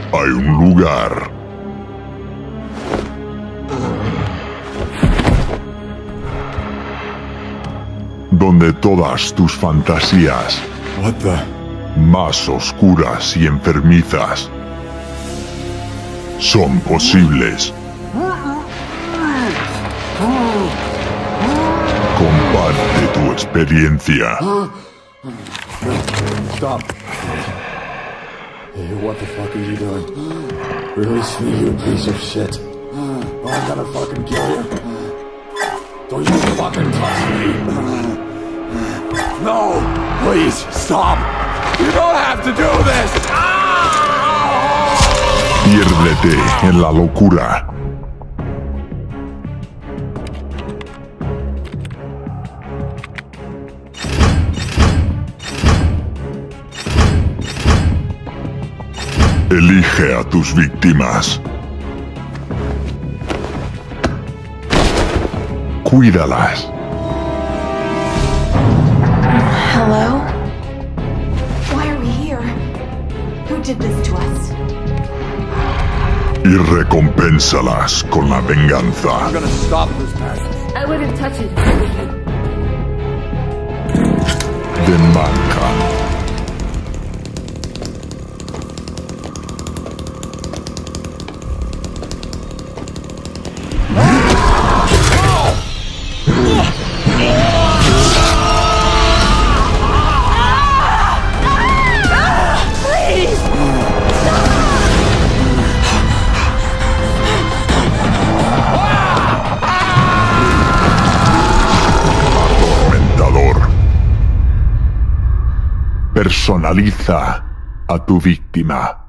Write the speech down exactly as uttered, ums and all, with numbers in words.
Hay un lugar donde todas tus fantasías What the? más oscuras y enfermizas son posibles. Comparte tu experiencia. Stop. Hey, what the fuck are you doing? Release me, you piece of shit. Or I'm gonna fucking kill you. Don't you fucking touch me. No! Please, stop! You don't have to do this! Piérdete en la locura. Elige a tus víctimas. Cuídalas. Hello? Why are we here? Who did this to us? Y recompénsalas con la venganza. I'm gonna stop this madness. I wouldn't touch it. De Manhunt. Personaliza a tu víctima.